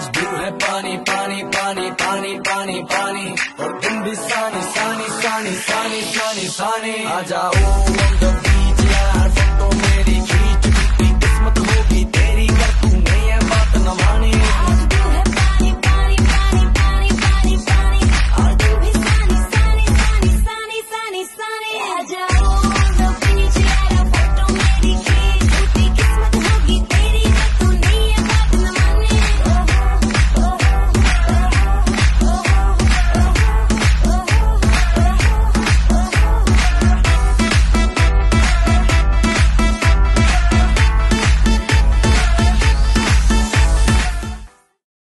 आज दिल है पानी पानी पानी पानी पानी पानी, और तुम भी सानी सानी सानी सानी सानी सानी। आ जाओ